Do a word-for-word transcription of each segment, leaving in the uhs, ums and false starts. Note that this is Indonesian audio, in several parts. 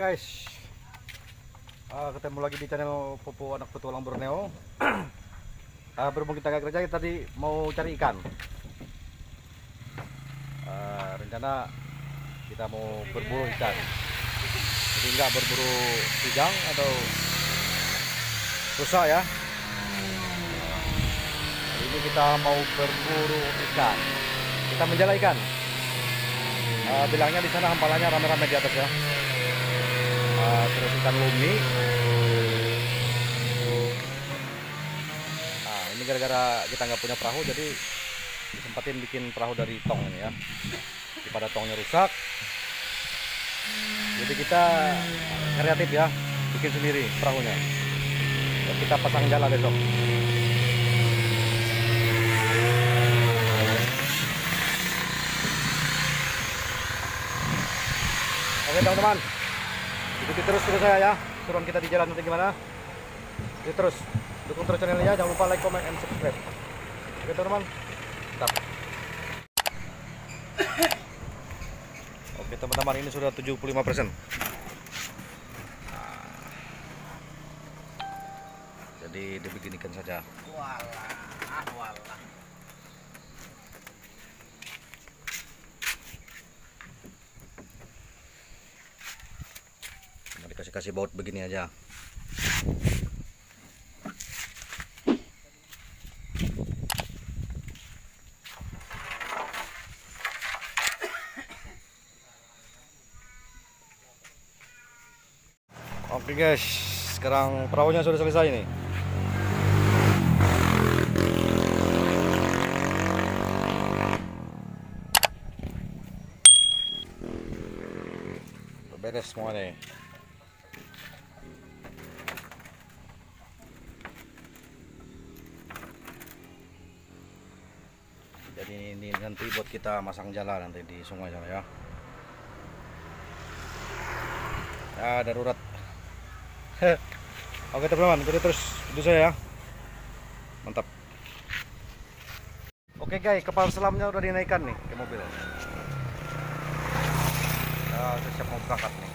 guys, uh, ketemu lagi di channel Popo Anak Petualang Borneo. uh, Berhubung kita gak kerja, kita tadi mau cari ikan. uh, Rencana kita mau berburu ikan. Jadi nggak berburu ikan atau rusak ya. Hari ini kita mau berburu ikan. Kita menjala ikan. Uh, bilangnya di sana hampalannya rame-rame di atas ya. Uh, terus ikan lumi. Nah, ini gara-gara kita nggak punya perahu, jadi disempatin bikin perahu dari tong ini ya. Daripada tongnya rusak, jadi kita kreatif ya, bikin sendiri perahunya. Dan kita pasang jala besok. Oke teman-teman, ikuti terus terus saya ya, turun kita di jalan nanti gimana. Ikuti terus, dukung terus channelnya, jangan lupa like, comment, and subscribe. Oke teman-teman, mantap. Oke teman-teman, ini sudah tujuh puluh lima persen. Nah, jadi dibeginikan saja. Walah, walah. Dikasih-kasih baut begini aja. Oke guys, sekarang perahunya sudah selesai nih. Beres semua nih. Jadi ini nanti buat kita masang jala nanti di sungai sana ya. Ya darurat. Oke teman-teman, ikuti terus video saya ya. Mantap. Oke guys, kapal selamnya udah dinaikkan nih ke mobil. Ya, udah siap mau berangkat nih.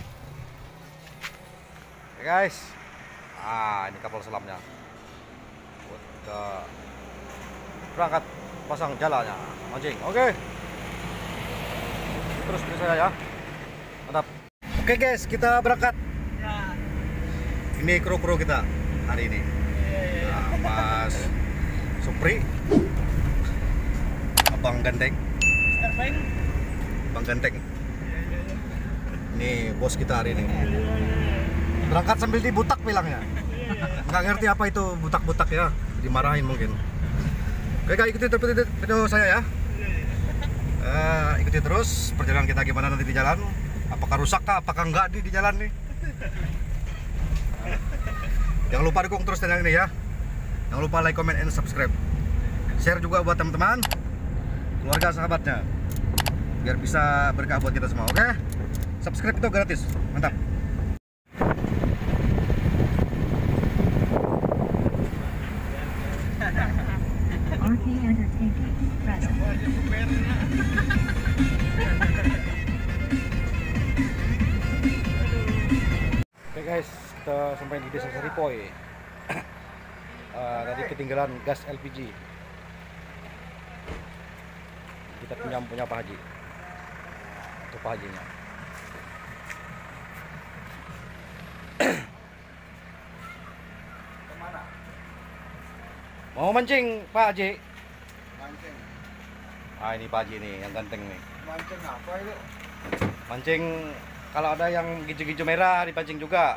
Oke guys. Ah, ini kapal selamnya. Buat kita berangkat pasang jalanya, mancing. Oke. Terus video saya ya. Mantap. Oke guys, kita berangkat. Ya. Ini kru-kru kita hari ini. Nah, Mas Supri, Abang Ganteng, Abang Ganteng. Ini bos kita hari ini. Berangkat sambil dibutak bilangnya. Nggak ngerti apa itu butak-butak ya, dimarahin mungkin. Oke guys, ikuti terus video saya ya. Uh, ikuti terus perjalanan kita gimana nanti di jalan. Apakah rusak kah? Apakah enggak di, di jalan nih? Jangan lupa dukung terus channel ini ya. Jangan lupa like, comment, and subscribe. Share juga buat teman-teman, keluarga, sahabatnya, biar bisa berkah buat kita semua. Oke? Subscribe itu gratis. Mantap. Oke guys, kita sampai di desa Seripoy. uh, Tadi ketinggalan gas L P G. Kita pinjam punya Pak Haji. Itu Pak Hajinya. Kemana? Mau mancing Pak Haji? Mancing. Ah ini Pak Haji nih yang ganteng nih. Mancing apa itu? Mancing, kalau ada yang hijau-hijau merah dipancing juga.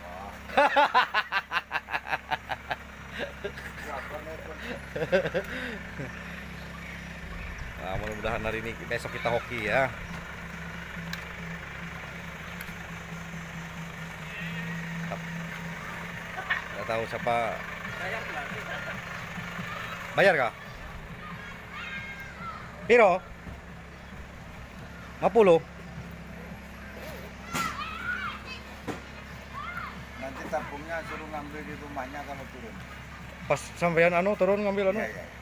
Nah, mudah-mudahan hari ini besok kita hoki ya. Nggak tahu siapa. Bayar kah? Piro? lima puluh. Nanti tabungnya suruh ngambil di rumahnya kalau turun. Pas sampean anu turun ngambil anu. Ya, ya.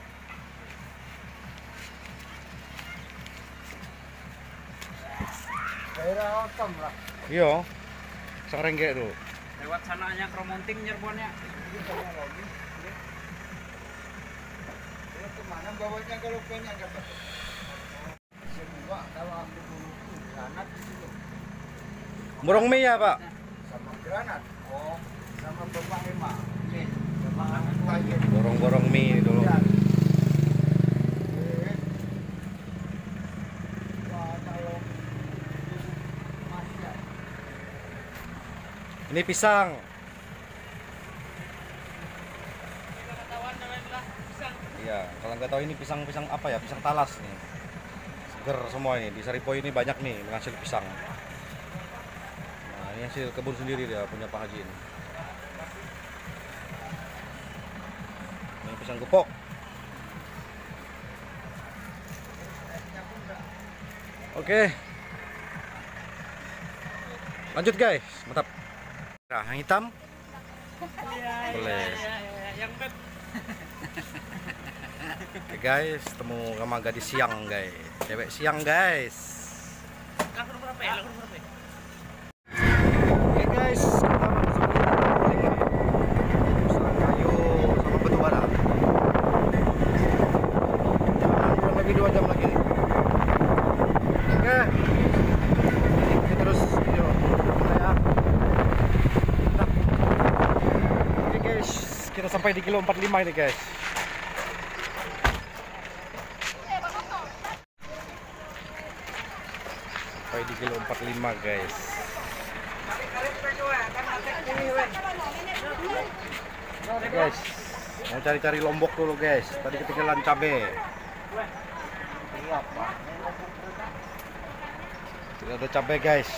Daerah otom lah. Iya. pisang rengge tuh. Lewat sananya Kromonting Cirebonnya. Kalau kemana bawanya kalau pengen dapat? Semua kalau aku dulu tuh granat itu Murung mie ya, Pak? sama granat. Oh, sama bapak Ema. Oke, sama anak lagi. Borong-borong mie dulu. Ya. Eh. Wah, kalau masih ya. Ini pisang. Iya, kalau nggak tahu ini pisang-pisang apa ya? Pisang talas nih. Seger semua ini. Di Saripoi ini banyak nih menghasil pisang. Nah, ini hasil kebun sendiri dia punya Pak Haji ini. Ini pisang gepok. Oke. Lanjut guys, mantap. Nah, yang hitam. Boleh. Yang beb. Oke guys, temu sama gadis siang guys. Cewek siang guys. Langsung berapa ya? Langsung berapa ya? Oke guys, kita masuk ke usaha kayu sama batu bara. Kurang lebih dua jam lagi. Oke, ini terus video saya. Mantap. Oke guys, kita sampai di kilo empat puluh lima ini guys. Sampai di kilo empat puluh lima guys. Oke guys, mau cari-cari lombok dulu guys. Tadi ketinggalan cabe. Tidak ada cabe guys.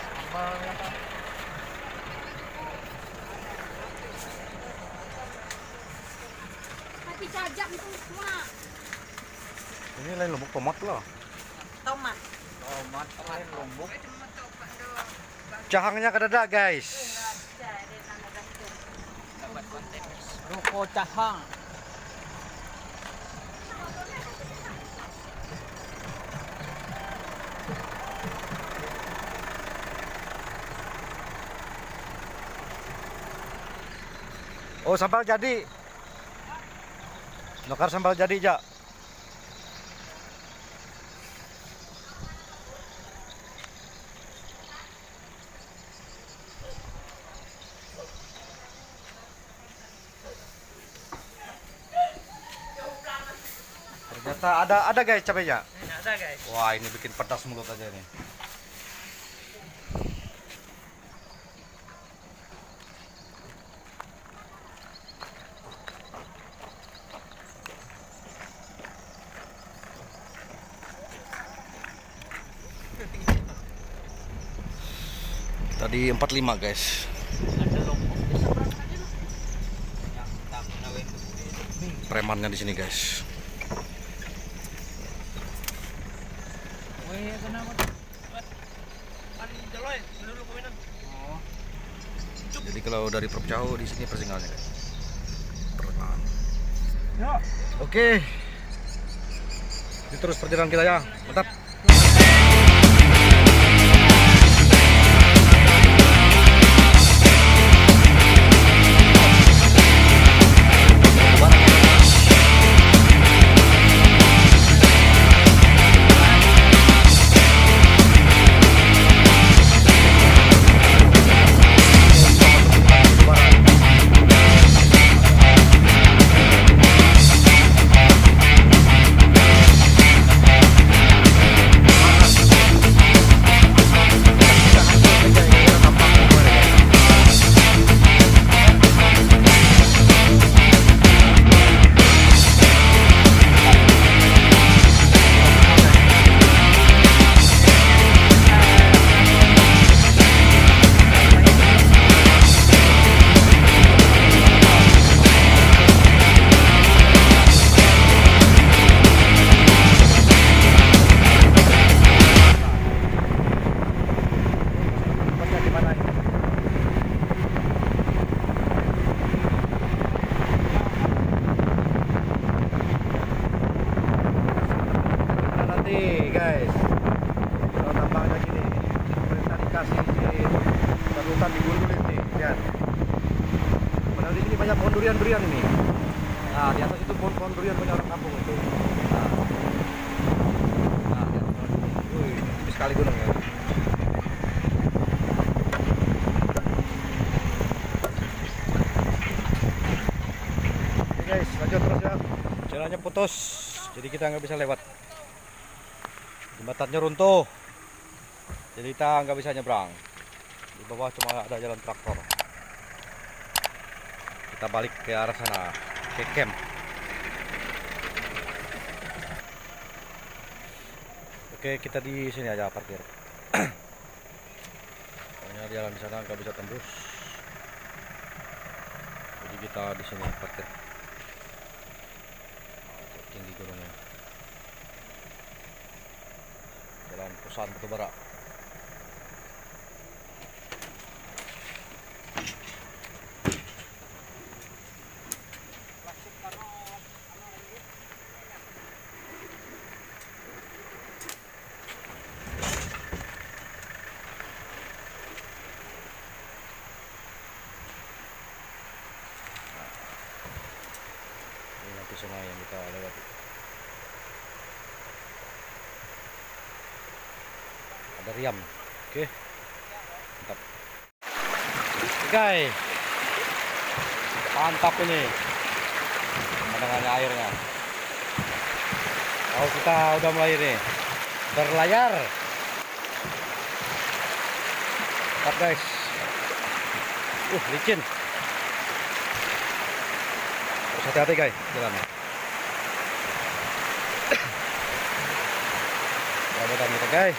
Hati cajak itu semua. Ini lain lombok tomat loh. Tomat. Tomat lain lombok. Cahangnya kedada guys. Ruko Cahang. Oh, sambal jadi. Nukar sambal jadi, Jak. Ternyata ada ada guys cabenya. Ada guys. Wah, ini bikin pedas mulut aja nih. Tadi empat puluh lima guys. Ada lombok. Premannya di sini guys. Weh, kenapa? Paling jeloy, dulu komenan. Oh. Jadi kalau dari Perjauh di sini persinggalannya guys. Preman. Ya. Oke. Ini terus perjalanan kita ya. Mantap. durian-durian ini. Nah, di atas itu pohon-pohon durian punya orang kampung itu. Nah, nah di atas ini. Wih, ini sekali gunung ya. Oke guys, lanjut terus ya. Jalannya putus, jadi kita nggak bisa lewat. Jembatannya runtuh, jadi kita nggak bisa nyebrang. Di bawah cuma ada jalan traktor. Kita balik ke arah sana, ke camp. Oke, kita di sini aja parkir. Soalnya jalan di sana nggak bisa tembus. Jadi kita di sini parkir. Tinggi gunungnya. Jalan Perusahaan Batubara. Ini nanti sungai yang kita lewati. Ada riam. Oke. Mantap. Oke. Mantap ini. Pemandangannya airnya. Oh, kita udah mulai nih berlayar. Mantap guys. Uh, licin. Harus hati-hati guys jalannya. Mudah-mudahan kita guys.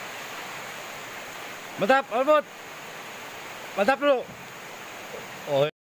Mantap, Albert. Mantap dulu. Oh.